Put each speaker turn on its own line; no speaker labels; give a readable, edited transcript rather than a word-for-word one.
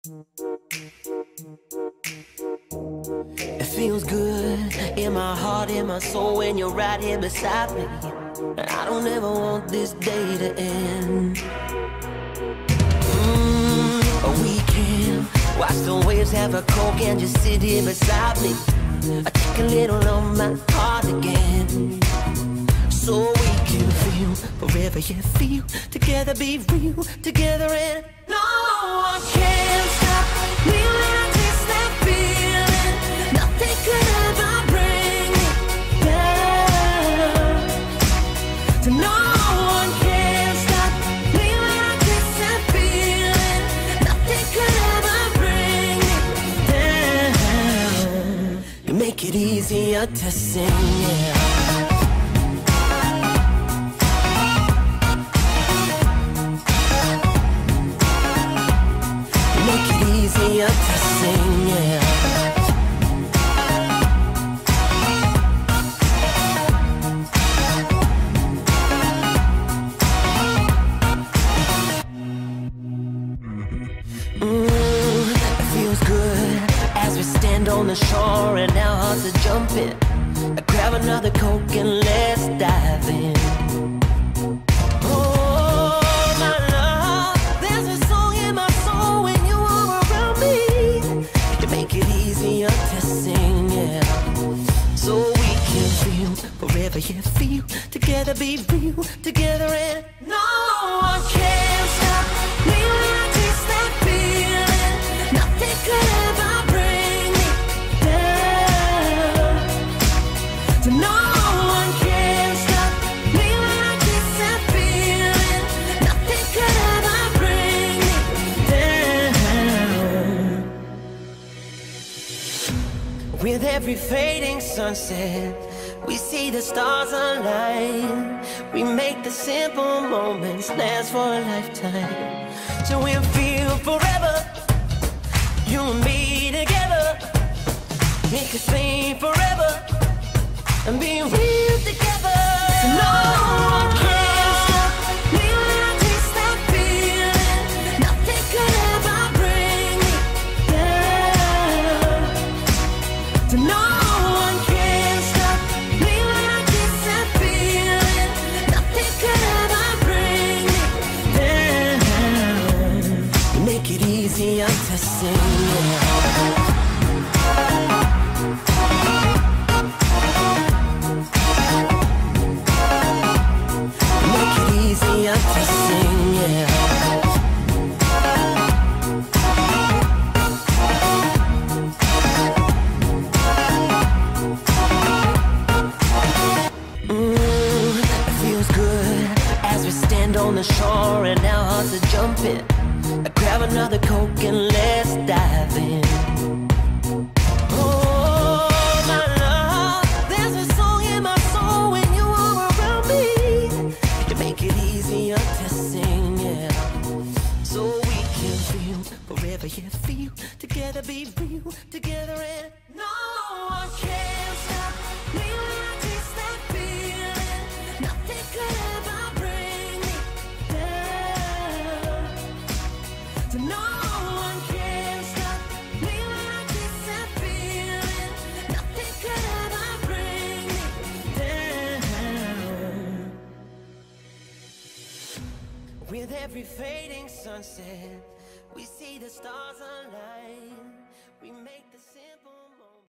It feels good in my heart, in my soul when you're right here beside me. And I don't ever want this day to end. We can watch the waves, have a coke and just sit here beside me. I take a little on my heart again, so we can feel forever, yeah, feel together, be real together, and no one can stop me when I taste that feeling. Nothing could ever bring me down. So no one can stop me when I taste that feeling. Nothing could ever bring me down. You make it easier to sing, yeah. Easier to sing, yeah. It feels good as we stand on the shore and our hearts are jumping. I grab another Coke and let's dive in. Forever, yeah, feel together, be real together, and no one can stop me when I taste that feeling. Nothing could ever bring me down. So no one can stop me when I taste that feeling. Nothing could ever bring me down. With every fading sunset, we see the stars align. We make the simple moments last for a lifetime. So we'll feel forever, you and me together. Make us sing forever and be real together. So no one can stop me when I taste that feeling. Nothing could ever bring me down. So no one can stop me when I taste that feeling. Nothing could ever bring me down. You make it easier to sing, yeah. Make it easier to sing, yeah. It feels good as we stand on the shore and our hearts are jumping. I grab another Coke and let's dive in. Forever, yeah, feel together, be real together, and no one can stop me when I taste that feeling. Nothing could ever bring me down. So no one can stop me when I taste that feeling. Nothing could ever bring me down. With every fading sunset, we see the stars align. We make the simple